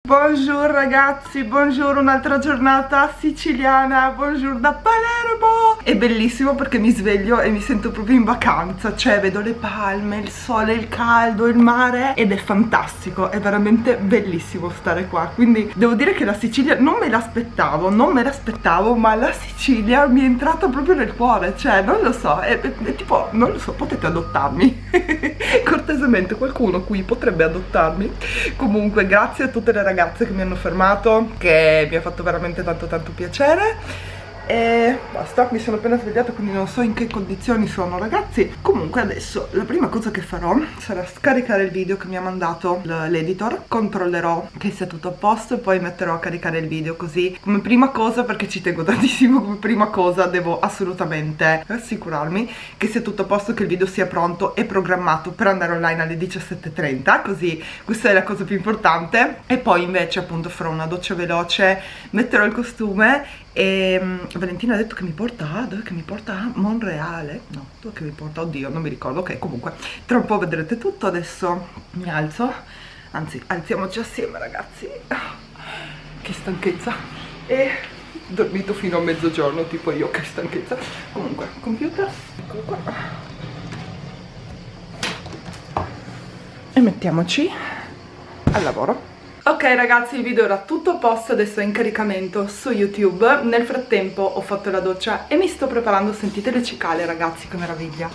Buongiorno ragazzi, buongiorno, un'altra giornata siciliana, buongiorno da Palermo. È bellissimo perché mi sveglio e mi sento proprio in vacanza, cioè vedo le palme, il sole, il caldo, il mare ed è fantastico, è veramente bellissimo stare qua. Quindi devo dire che la Sicilia non me l'aspettavo, ma la Sicilia mi è entrata proprio nel cuore, cioè non lo so, è tipo, non lo so, potete adottarmi cortesemente, qualcuno qui potrebbe adottarmi. Comunque grazie a tutte le ragazze che mi hanno fermato, che mi ha fatto veramente tanto piacere. E basta, mi sono appena svegliata, quindi non so in che condizioni sono, ragazzi. Comunque adesso la prima cosa che farò sarà scaricare il video che mi ha mandato l'editor. Controllerò che sia tutto a posto e poi metterò a caricare il video, così come prima cosa, perché ci tengo tantissimo. Come prima cosa devo assolutamente assicurarmi che sia tutto a posto, che il video sia pronto e programmato per andare online alle 17:30, così questa è la cosa più importante. E poi invece appunto farò una doccia veloce, metterò il costume e Valentina ha detto che mi porta dove? Che mi porta a Monreale? No, dove che mi porta? Oddio, non mi ricordo. Ok, comunque tra un po' vedrete tutto. Adesso mi alzo, anzi alziamoci assieme, ragazzi. Che stanchezza. E dormito fino a mezzogiorno, tipo io, che stanchezza. Comunque, computer, eccolo qua. E mettiamoci al lavoro. Ok ragazzi, il video era tutto a posto, adesso è in caricamento su YouTube. Nel frattempo ho fatto la doccia e mi sto preparando, sentite le cicale ragazzi, che meraviglia.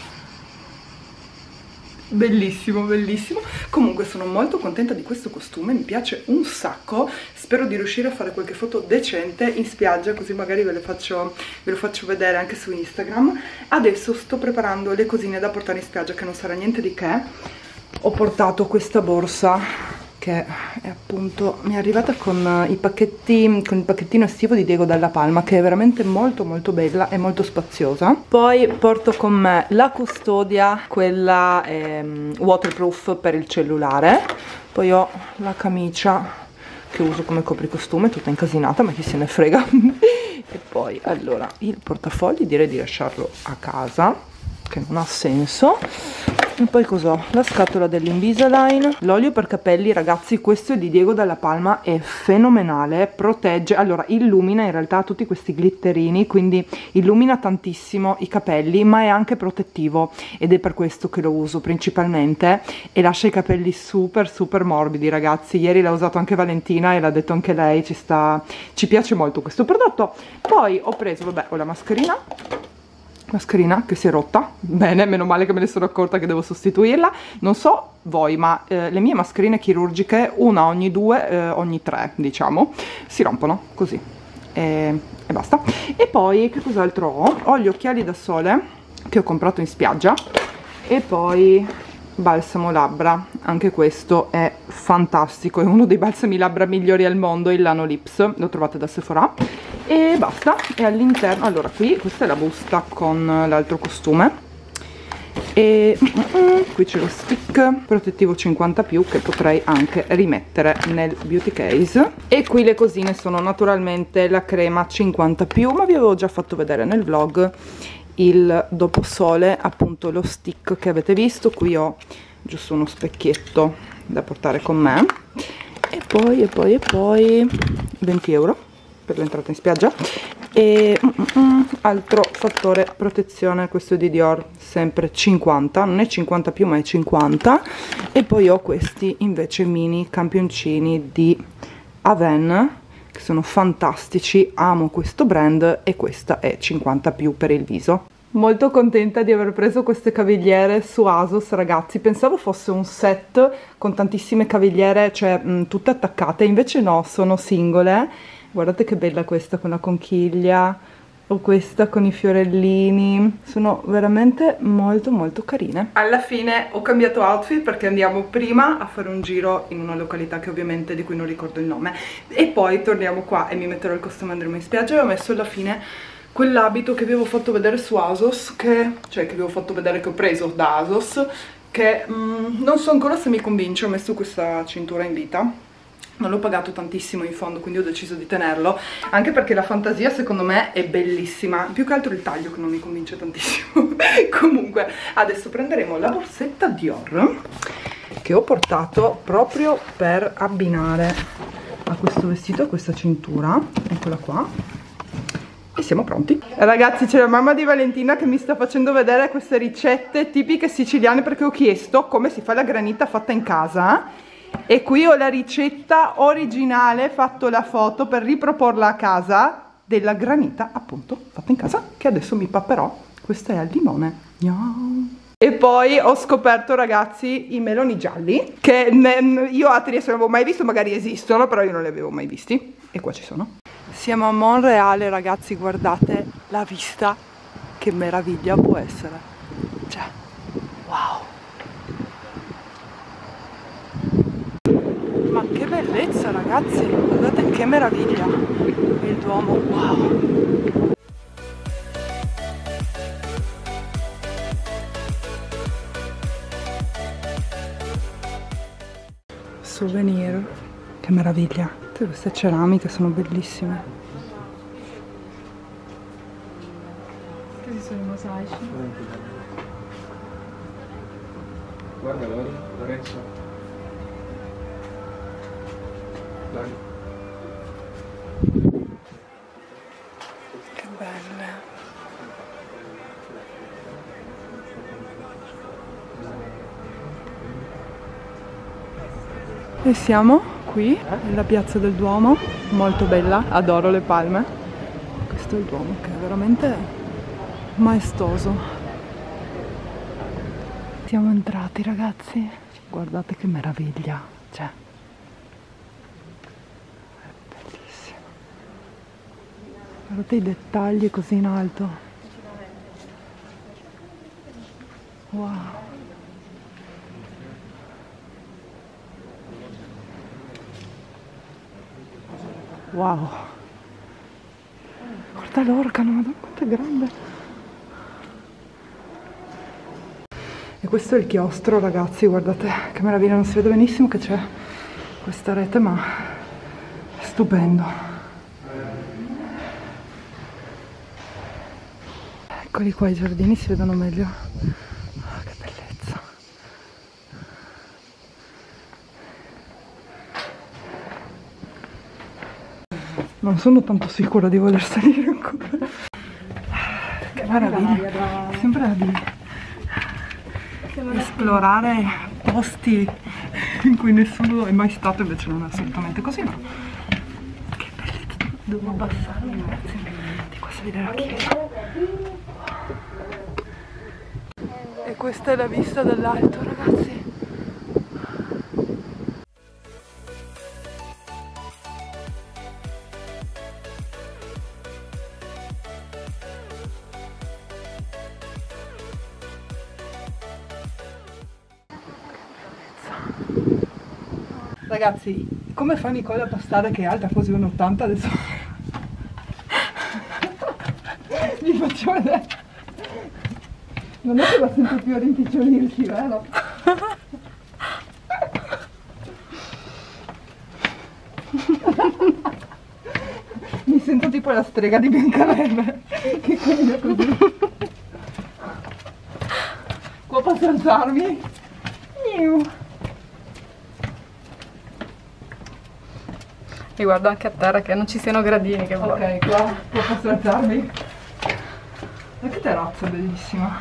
Bellissimo, bellissimo. Comunque sono molto contenta di questo costume, mi piace un sacco. Spero di riuscire a fare qualche foto decente in spiaggia, così magari ve lo faccio vedere anche su Instagram. Adesso sto preparando le cosine da portare in spiaggia, che non sarà niente di che. Ho portato questa borsa che è appunto, mi è arrivata con i pacchetti, con il pacchettino estivo di Diego Dalla Palma, che è veramente molto bella e molto spaziosa. Poi porto con me la custodia, quella waterproof per il cellulare. Poi ho la camicia che uso come copricostume, tutta incasinata, ma chi se ne frega. E poi allora il portafogli direi di lasciarlo a casa, che non ha senso. E poi cos'ho? La scatola dell'Invisalign, l'olio per capelli, ragazzi, questo è di Diego Dalla Palma, è fenomenale, protegge, allora illumina in realtà tutti questi glitterini, quindi illumina tantissimo i capelli, ma è anche protettivo ed è per questo che lo uso principalmente, e lascia i capelli super morbidi, ragazzi. Ieri l'ha usato anche Valentina e l'ha detto anche lei, ci piace molto questo prodotto. Poi ho preso, vabbè, ho la mascherina che si è rotta, bene, meno male che me ne sono accorta che devo sostituirla. Non so voi, ma le mie mascherine chirurgiche, una ogni 2, ogni 3 diciamo, si rompono così e basta. E poi che cos'altro ho? Ho gli occhiali da sole che ho comprato in spiaggia, e poi balsamo labbra, anche questo è fantastico, è uno dei balsami labbra migliori al mondo, il Lano Lips, lo trovate da Sephora. E basta. E all'interno, allora qui questa è la busta con l'altro costume, e qui c'è lo stick protettivo 50+, che potrei anche rimettere nel beauty case. E qui le cosine sono naturalmente la crema 50+, ma vi avevo già fatto vedere nel vlog il doposole, appunto lo stick che avete visto. Qui ho giusto uno specchietto da portare con me, e poi 20 euro per l'entrata in spiaggia. E altro fattore protezione, questo è di Dior, sempre 50, non è 50+, ma è 50. E poi ho questi invece mini campioncini di Avène, che sono fantastici, amo questo brand, e questa è 50+ per il viso. Molto contenta di aver preso queste cavigliere su ASOS, ragazzi. Pensavo fosse un set con tantissime cavigliere, cioè tutte attaccate, invece no, sono singole. Guardate che bella questa con la conchiglia, o questa con i fiorellini, sono veramente molto carine. Alla fine ho cambiato outfit perché andiamo prima a fare un giro in una località che ovviamente di cui non ricordo il nome, e poi torniamo qua e mi metterò il costume e andremo in spiaggia. E ho messo alla fine quell'abito che vi avevo fatto vedere su ASOS, che ho preso da ASOS, che non so ancora se mi convince. Ho messo questa cintura in vita, non l'ho pagato tantissimo in fondo, quindi ho deciso di tenerlo, anche perché la fantasia secondo me è bellissima, più che altro il taglio che non mi convince tantissimo. Comunque adesso prenderemo la borsetta Dior che ho portato proprio per abbinare ha questo vestito e questa cintura, eccola qua, e siamo pronti. Ragazzi, c'è la mamma di Valentina che mi sta facendo vedere queste ricette tipiche siciliane, perché ho chiesto come si fa la granita fatta in casa e qui ho la ricetta originale, fatto la foto per riproporla a casa, della granita appunto fatta in casa, che adesso mi papperò. Questa è al limone. E poi ho scoperto, ragazzi, i meloni gialli, che io a Trieste non avevo mai visto, magari esistono, però io non li avevo mai visti, e qua ci sono. Siamo a Monreale, ragazzi, guardate la vista, che meraviglia può essere, cioè, wow, ma che bellezza, ragazzi, guardate che meraviglia, il Duomo, wow. Souvenir, che meraviglia, tutte queste ceramiche sono bellissime. Questi sono i mosaici. Guarda Lorenzo. Dai. Che belle. E siamo qui nella piazza del Duomo, molto bella, adoro le palme. Questo è il Duomo che è veramente maestoso. Siamo entrati, ragazzi, guardate che meraviglia, cioè, è bellissimo. Guardate i dettagli così in alto. Wow. Wow, guarda l'organo, madonna quanto è grande. E questo è il chiostro, ragazzi, guardate che meraviglia, non si vede benissimo che c'è questa rete, ma è stupendo. Eccoli qua i giardini, si vedono meglio. Oh, che bellezza. Non sono tanto sicura di voler salire ancora. Che meraviglia. Sembra di esplorare posti in cui nessuno è mai stato, invece non è assolutamente così, ma che bellezza. Devo abbassarmi, ragazzi. Di qua si vede la chiesa. E questa è la vista dall'alto, ragazzi. Ragazzi, come fa Nicola a postare che è alta quasi 1,80 adesso? Vi faccio vedere. Non è che la sento più a rimpicciolirsi, vero? Mi sento tipo la strega di Biancaneve che cammina così. Qua posso alzarmi? E guardo anche a terra che non ci siano gradini, che ok, qua posso alzarmi? Ma che terrazza bellissima.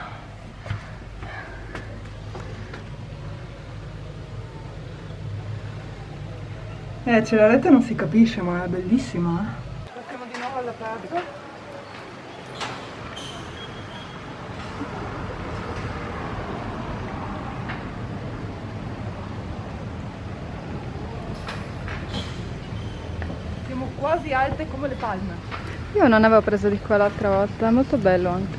C'è la rete, non si capisce, ma è bellissima, Siamo di nuovo all'aperto. Siamo quasi alte come le palme. io non avevo preso di qua l'altra volta, è molto bello anche.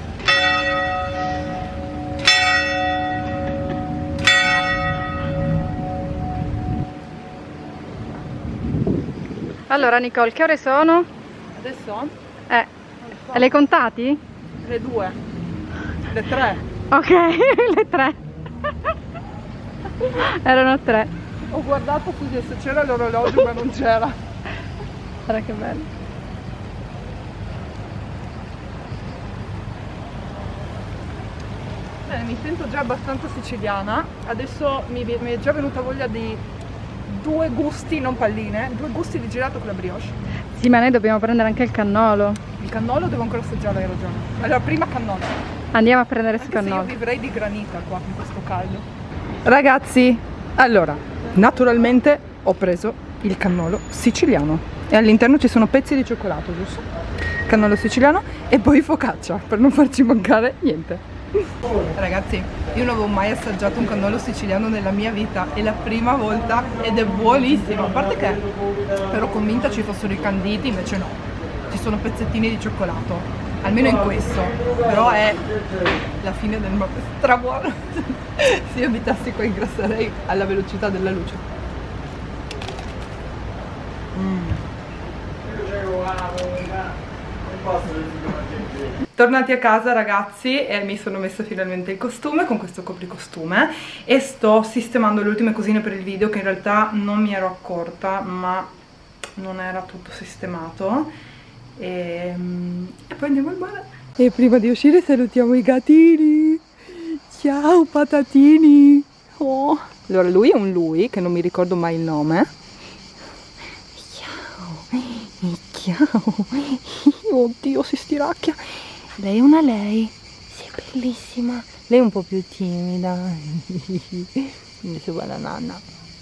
Allora Nicole, che ore sono? Adesso? E li hai contati? Le 2, le 3. Ok, le 3. Erano 3. Ho guardato così se c'era l'orologio, ma non c'era. Guarda che bello. Bene, mi sento già abbastanza siciliana. Adesso mi è già venuta voglia di due gusti, non palline, due gusti di gelato con la brioche. Sì, ma noi dobbiamo prendere anche il cannolo. Il cannolo devo ancora assaggiare, hai ragione. Allora, prima cannolo. Andiamo a prendere sul Anche se cannolo. io vivrei di granita qua in questo caldo. Ragazzi, allora, naturalmente ho preso il cannolo siciliano e all'interno ci sono pezzi di cioccolato, giusto? Cannolo siciliano e poi focaccia, per non farci mancare niente. Ragazzi, io non avevo mai assaggiato un cannolo siciliano nella mia vita, è la prima volta ed è buonissimo. A parte che ero convinta ci fossero i canditi, invece no, ci sono pezzettini di cioccolato, almeno in questo, però è la fine del mondo, è strabuono. Se io abitassi qua ingrasserei alla velocità della luce. Tornati a casa ragazzi e mi sono messa finalmente il costume con questo copricostume e sto sistemando le ultime cosine per il video che in realtà non mi ero accorta, ma non era tutto sistemato e poi andiamo al mare. E prima di uscire salutiamo i gattini. Ciao patatini. Oh. Allora lui è un lui che non mi ricordo mai il nome. Ciao. Oddio, si stiracchia. Lei è una lei. Sei bellissima. Lei è un po' più timida. Invece va la nanna.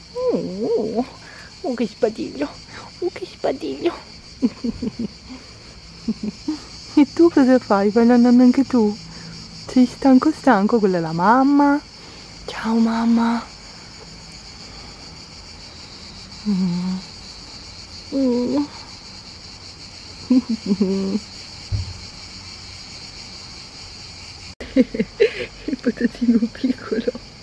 Oh, che spadiglio. Oh, che spadiglio. E tu cosa fai? Fai la nanna anche tu? Sei stanco? Quella è la mamma. Ciao mamma. Il patatino piccolo.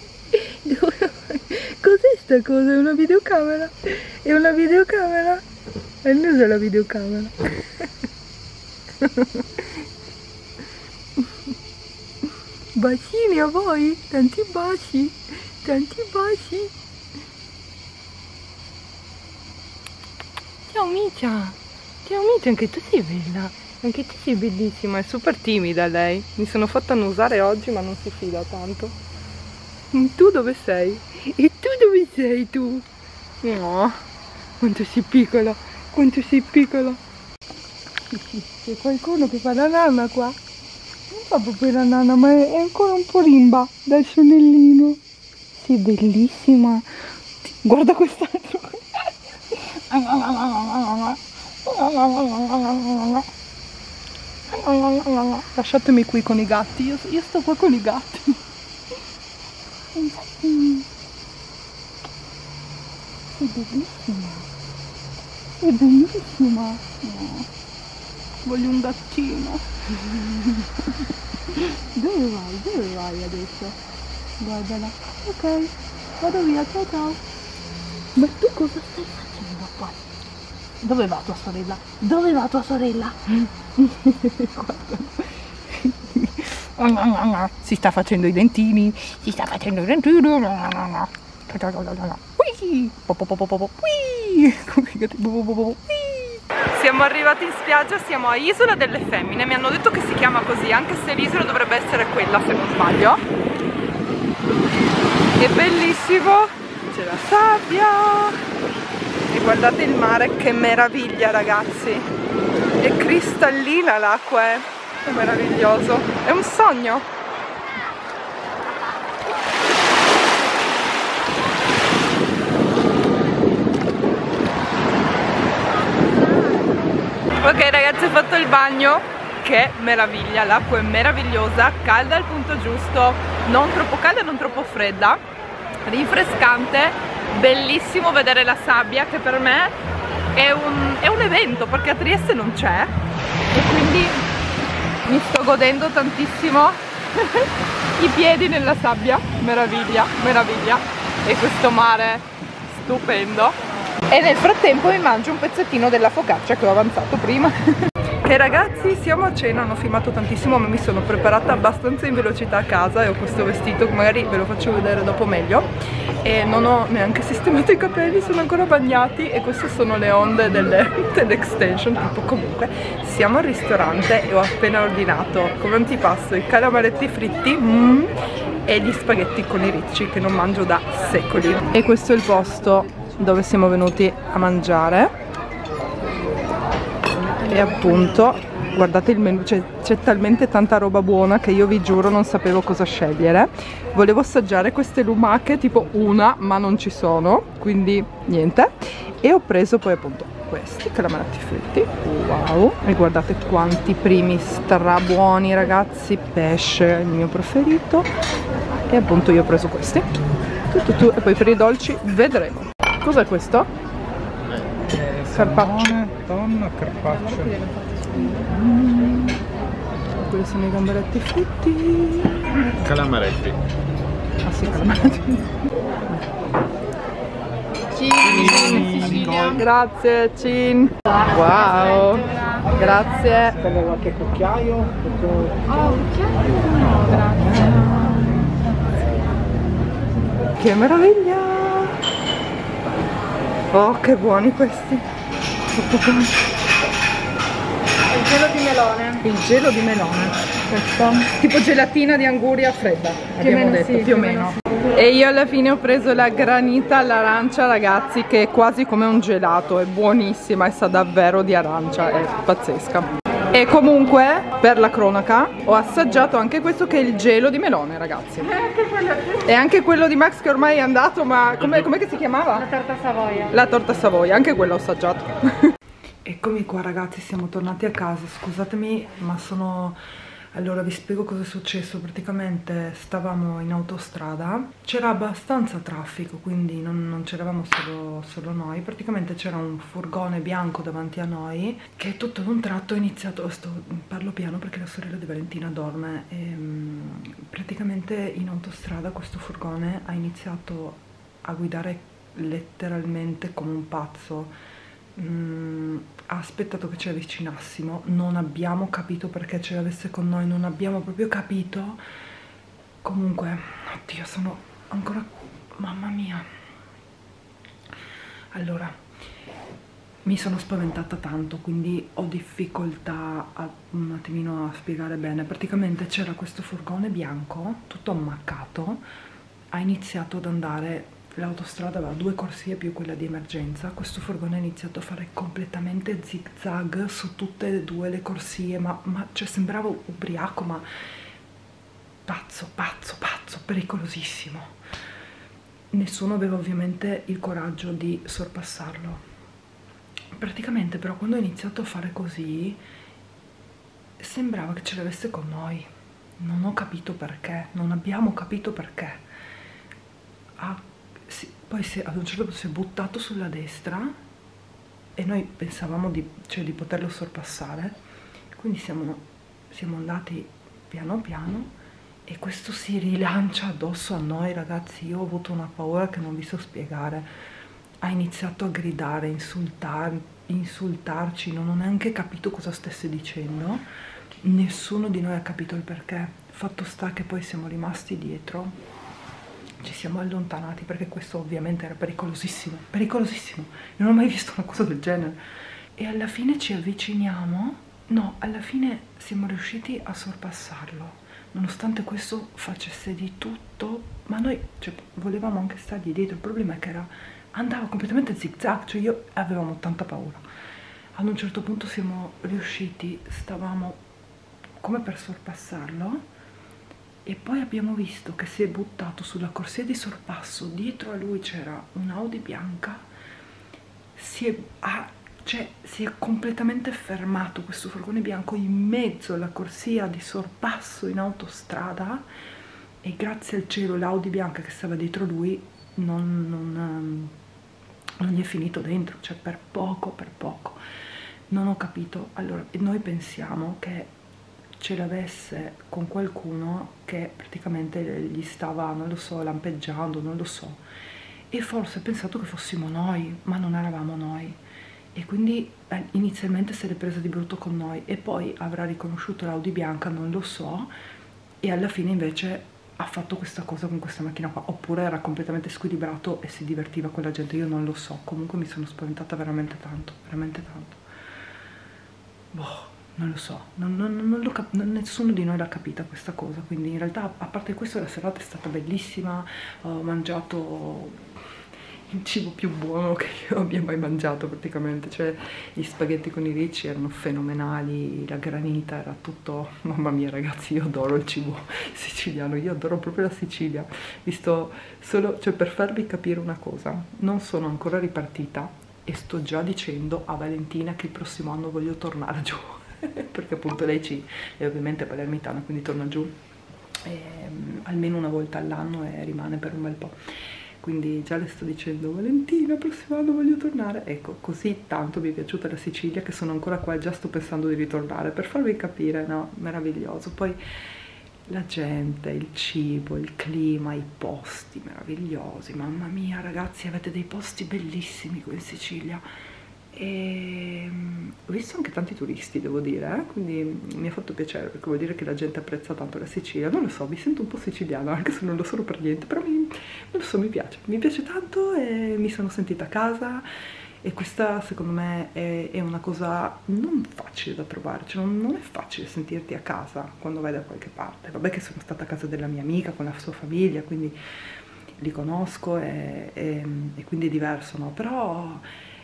Cos'è sta cosa? È una videocamera? È una videocamera? E non usa la videocamera. Bacini a voi? Tanti baci. Tanti baci. Ciao Micia. Ciao Micia, anche tu sei bella. Anche tu sei bellissima, è super timida lei. Mi sono fatta annusare oggi ma non si fida tanto. Tu dove sei? E tu dove sei tu? No, quanto sei piccola, quanto sei piccola. C'è qualcuno che fa la nanna qua? Non fa proprio la nanna, ma è ancora un po' rimba dal sonnellino. Sei bellissima. Guarda quest'altro. Lasciatemi qui con i gatti, io sto qua con i gatti. Sei bellissima. Sei bellissima. No. Voglio un gattino. Dove vai adesso? Guardala. Ok, vado via, ciao ciao. Ma tu cosa stai facendo qua? Dove va tua sorella? Dove va tua sorella? Si sta facendo i dentini. Si sta facendo i dentini. Siamo arrivati in spiaggia, siamo a Isola delle Femmine. Mi hanno detto che si chiama così, anche se l'isola dovrebbe essere quella se non sbaglio. È bellissimo, c'è la sabbia. E guardate il mare, che meraviglia ragazzi. È cristallina l'acqua, è meraviglioso. È un sogno. Ok ragazzi, ho fatto il bagno, che meraviglia, l'acqua è meravigliosa, calda al punto giusto, non troppo calda, non troppo fredda, rinfrescante, bellissimo vedere la sabbia che per me è un evento perché a Trieste non c'è e quindi mi sto godendo tantissimo i piedi nella sabbia, meraviglia, meraviglia, e questo mare stupendo. E nel frattempo mi mangio un pezzettino della focaccia che ho avanzato prima. E ragazzi, siamo a cena, non ho filmato tantissimo ma mi sono preparata abbastanza in velocità a casa e ho questo vestito che magari ve lo faccio vedere dopo meglio. E non ho neanche sistemato i capelli, sono ancora bagnati e queste sono le onde dell'extension, tipo. Comunque siamo al ristorante e ho appena ordinato come antipasto i calamaretti fritti e gli spaghetti con i ricci che non mangio da secoli. E questo è il posto. dove siamo venuti a mangiare e appunto guardate il menù, c'è talmente tanta roba buona che io vi giuro non sapevo cosa scegliere. Volevo assaggiare queste lumache, tipo una, ma non ci sono, quindi niente. E ho preso poi appunto questi calamarati fritti, wow, e guardate quanti primi strabuoni ragazzi, pesce, il mio preferito. E appunto io ho preso questi, e poi per i dolci vedremo. Cos'è questo? Carpaccio. Tonno, carpaccio. Quelli sono i gamberetti fritti. Calamaretti. Ah sì, calamaretti. Grazie, Cin. Wow, grazie. Prende qualche cucchiaio? Oh, no, grazie. Che meraviglia! Oh, che buoni questi! Troppo buoni. Il gelo di melone. Il gelo di melone, questo tipo gelatina di anguria fredda, abbiamo detto, sì, più o meno. E io alla fine ho preso la granita all'arancia ragazzi, che è quasi come un gelato, è buonissima e sa davvero di arancia, è pazzesca. E comunque, per la cronaca, ho assaggiato anche questo che è il gelo di melone ragazzi. E anche quello di Max che ormai è andato, ma com'è che si chiamava? La torta Savoia. La torta Savoia, anche quello ho assaggiato. Eccomi qua ragazzi, siamo tornati a casa, scusatemi ma sono... Allora vi spiego cosa è successo. Praticamente stavamo in autostrada, c'era abbastanza traffico, quindi non c'eravamo solo noi. Praticamente c'era un furgone bianco davanti a noi che tutto ad un tratto ha iniziato... Parlo piano perché la sorella di Valentina dorme. Praticamente in autostrada questo furgone ha iniziato a guidare letteralmente come un pazzo. Ha aspettato che ci avvicinassimo, non abbiamo capito perché ce l'avesse con noi, non abbiamo proprio capito. Comunque, oddio, sono ancora... mamma mia. Allora, mi sono spaventata tanto, quindi ho difficoltà un attimino a spiegare bene. Praticamente c'era questo furgone bianco, tutto ammaccato, ha iniziato ad andare... L'autostrada aveva 2 corsie più quella di emergenza. Questo furgone ha iniziato a fare completamente zig-zag su tutte e 2 le corsie, ma cioè sembrava ubriaco, ma pazzo, pericolosissimo. Nessuno aveva ovviamente il coraggio di sorpassarlo. Praticamente però quando ha iniziato a fare così sembrava che ce l'avesse con noi. Non ho capito perché, non abbiamo capito perché. Poi ad un certo punto si è buttato sulla destra e noi pensavamo di poterlo sorpassare, quindi siamo andati piano piano e questo si rilancia addosso a noi ragazzi. Io ho avuto una paura che non vi so spiegare. Ha iniziato a gridare, insultarci, non ho neanche capito cosa stesse dicendo, nessuno di noi ha capito il perché. Fatto sta che poi siamo rimasti dietro, ci siamo allontanati perché questo ovviamente era pericolosissimo, pericolosissimo, non ho mai visto una cosa del genere. E alla fine ci avviciniamo, no, alla fine siamo riusciti a sorpassarlo, nonostante questo facesse di tutto, ma noi volevamo anche stargli dietro. Il problema è che andava completamente zig-zag, cioè io avevamo tanta paura. Ad un certo punto siamo riusciti, stavamo come per sorpassarlo, e poi abbiamo visto che si è buttato sulla corsia di sorpasso, dietro a lui c'era un'Audi bianca, si è completamente fermato questo furgone bianco in mezzo alla corsia di sorpasso in autostrada, e grazie al cielo l'Audi bianca che stava dietro lui non gli è finito dentro, cioè per poco. Non ho capito. Allora, noi pensiamo che ce l'avesse con qualcuno che praticamente gli stava, non lo so, lampeggiando, non lo so, e forse ha pensato che fossimo noi, ma non eravamo noi, e quindi inizialmente se l'è presa di brutto con noi e poi avrà riconosciuto l'Audi bianca, non lo so, e alla fine invece ha fatto questa cosa con questa macchina qua, oppure era completamente squilibrato e si divertiva con la gente, io non lo so. Comunque mi sono spaventata veramente tanto, boh. Non lo so, nessuno di noi l'ha capita questa cosa, quindi in realtà a parte questo la serata è stata bellissima, ho mangiato il cibo più buono che io abbia mai mangiato praticamente, cioè gli spaghetti con i ricci erano fenomenali, la granita era tutto, mamma mia ragazzi, io adoro il cibo siciliano, io adoro proprio la Sicilia, visto solo, cioè per farvi capire una cosa, non sono ancora ripartita e sto già dicendo a Valentina che il prossimo anno voglio tornare giù, perché appunto lei è ovviamente palermitana, quindi torna giù almeno una volta all'anno e rimane per un bel po'. Quindi già le sto dicendo Valentina, prossimo anno voglio tornare. Ecco, così tanto mi è piaciuta la Sicilia che sono ancora qua e già sto pensando di ritornare, per farvi capire, no? Meraviglioso. Poi la gente, il cibo, il clima, i posti meravigliosi. Mamma mia ragazzi, avete dei posti bellissimi qui in Sicilia. E ho visto anche tanti turisti, devo dire, quindi mi ha fatto piacere perché vuol dire che la gente apprezza tanto la Sicilia. Non lo so, mi sento un po' siciliana anche se non lo sono per niente, però non lo so, mi piace tanto e mi sono sentita a casa. E questa secondo me è una cosa non facile da trovare, cioè non è facile sentirti a casa quando vai da qualche parte. Vabbè che sono stata a casa della mia amica con la sua famiglia, quindi li conosco e quindi è diverso, no? Però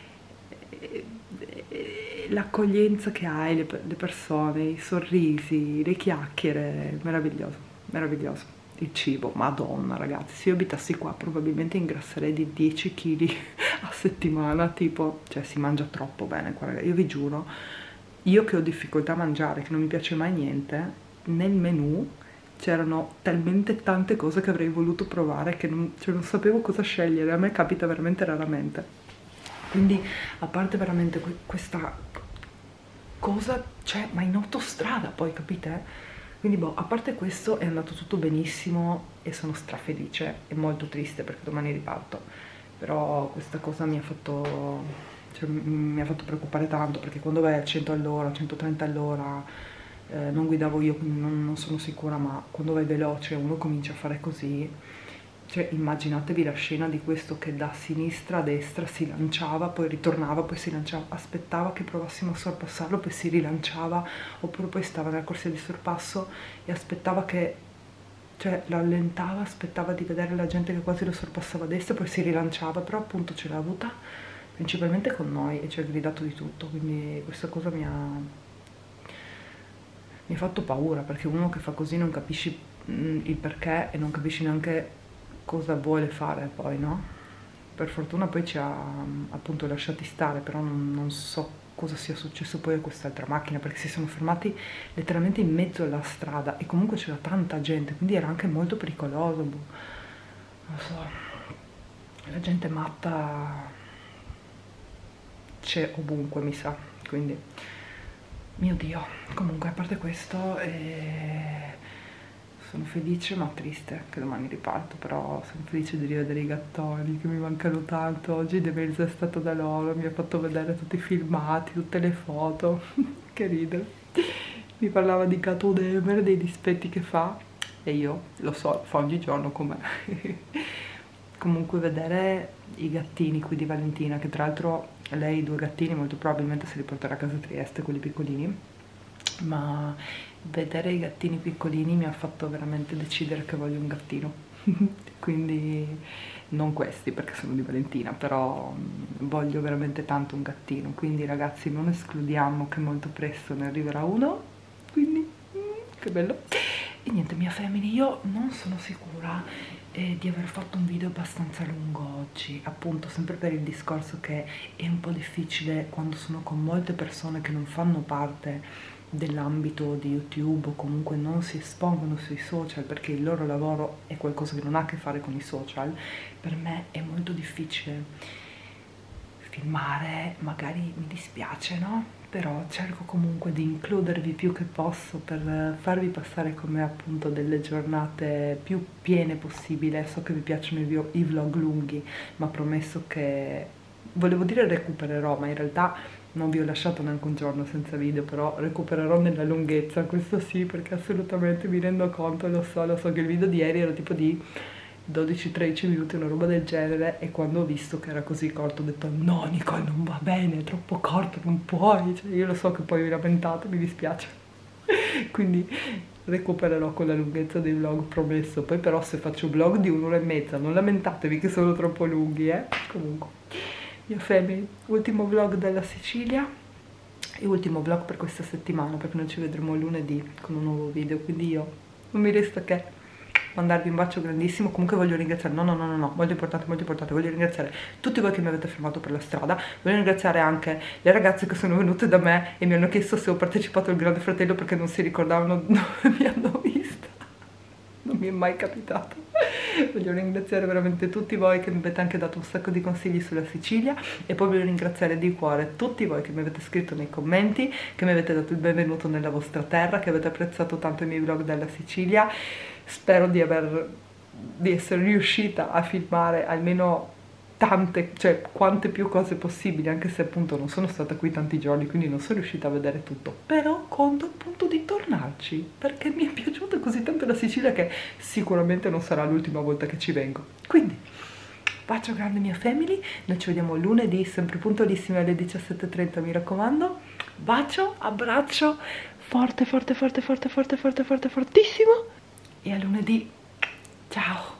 l'accoglienza che hai, le persone, i sorrisi, le chiacchiere, meraviglioso, meraviglioso. Il cibo, madonna ragazzi, se io abitassi qua probabilmente ingrasserei di 10 kg a settimana, tipo, cioè si mangia troppo bene qua ragazzi, io vi giuro, io che ho difficoltà a mangiare, che non mi piace mai niente, nel menù c'erano talmente tante cose che avrei voluto provare che non sapevo cosa scegliere, a me capita veramente raramente. Quindi a parte veramente questa cosa, cioè, ma in autostrada poi, capite? Quindi boh, a parte questo è andato tutto benissimo e sono strafelice e molto triste perché domani riparto. Però questa cosa mi ha fatto, cioè, mi ha fatto preoccupare tanto perché quando vai a 100 all'ora, 130 all'ora, non guidavo io, quindi non sono sicura, ma quando vai veloce uno comincia a fare così. Cioè immaginatevi la scena di questo che da sinistra a destra si lanciava, poi ritornava, poi si lanciava, aspettava che provassimo a sorpassarlo, poi si rilanciava, oppure poi stava nella corsia di sorpasso e aspettava che, cioè rallentava, aspettava di vedere la gente che quasi lo sorpassava a destra, poi si rilanciava, però appunto ce l'ha avuta principalmente con noi e ci ha gridato di tutto, quindi questa cosa mi ha fatto paura, perché uno che fa così non capisci il perché e non capisci neanche cosa vuole fare poi, no? Per fortuna poi ci ha appunto lasciati stare, però non so cosa sia successo poi a quest'altra macchina, perché si sono fermati letteralmente in mezzo alla strada e comunque c'era tanta gente, quindi era anche molto pericoloso, boh. Non lo so, la gente matta c'è ovunque, mi sa, quindi mio Dio. Comunque a parte questo sono felice ma triste che domani riparto, però sono felice di rivedere i gattoni che mi mancano tanto. Oggi Demelza è stata da loro, mi ha fatto vedere tutti i filmati, tutte le foto, che ridere. Mi parlava di gatto Demer, dei dispetti che fa e io lo so, fa ogni giorno con me. Comunque vedere i gattini qui di Valentina, che tra l'altro lei 2 gattini molto probabilmente se li porterà a casa a Trieste, quelli piccolini, ma vedere i gattini piccolini mi ha fatto veramente decidere che voglio un gattino. Quindi non questi perché sono di Valentina, però voglio veramente tanto un gattino, quindi ragazzi non escludiamo che molto presto ne arriverà uno, quindi che bello. E niente, mia Femini, io non sono sicura di aver fatto un video abbastanza lungo oggi, appunto sempre per il discorso che è un po' difficile quando sono con molte persone che non fanno parte dell'ambito di YouTube o comunque non si espongono sui social perché il loro lavoro è qualcosa che non ha a che fare con i social. Per me è molto difficile filmare, magari mi dispiace, no? Però cerco comunque di includervi più che posso per farvi passare come appunto delle giornate più piene possibile. So che vi piacciono i vlog lunghi, ma promesso che, volevo dire recupererò, ma in realtà non vi ho lasciato neanche un giorno senza video, però recupererò nella lunghezza, questo sì, perché assolutamente mi rendo conto, lo so che il video di ieri era tipo di 12-13 minuti, una roba del genere, e quando ho visto che era così corto ho detto no Nicole, non va bene, è troppo corto, non puoi, cioè, io lo so che poi vi lamentate, mi dispiace. Quindi recupererò con la lunghezza dei vlog, promesso. Poi però se faccio vlog di 1 ora e mezza non lamentatevi che sono troppo lunghi, comunque, mia family, ultimo vlog della Sicilia e ultimo vlog per questa settimana, perché noi ci vedremo lunedì con un nuovo video, quindi io non mi resta che mandarvi un bacio grandissimo. Comunque voglio ringraziare, no, molto importante, voglio ringraziare tutti voi che mi avete fermato per la strada, voglio ringraziare anche le ragazze che sono venute da me e mi hanno chiesto se ho partecipato al Grande Fratello perché non si ricordavano dove mi hanno vista, non mi è mai capitato. Voglio ringraziare veramente tutti voi che mi avete anche dato un sacco di consigli sulla Sicilia, e poi voglio ringraziare di cuore tutti voi che mi avete scritto nei commenti, che mi avete dato il benvenuto nella vostra terra, che avete apprezzato tanto i miei vlog della Sicilia. Spero di essere riuscita a filmare almeno tante, cioè quante più cose possibili, anche se appunto non sono stata qui tanti giorni, quindi non sono riuscita a vedere tutto, però conto appunto di tornarci, perché mi è piaciuta così tanto la Sicilia che sicuramente non sarà l'ultima volta che ci vengo. Quindi bacio grande mia family, noi ci vediamo lunedì sempre puntualissimi alle 17:30, mi raccomando. Bacio, abbraccio forte fortissimo, e a lunedì, ciao.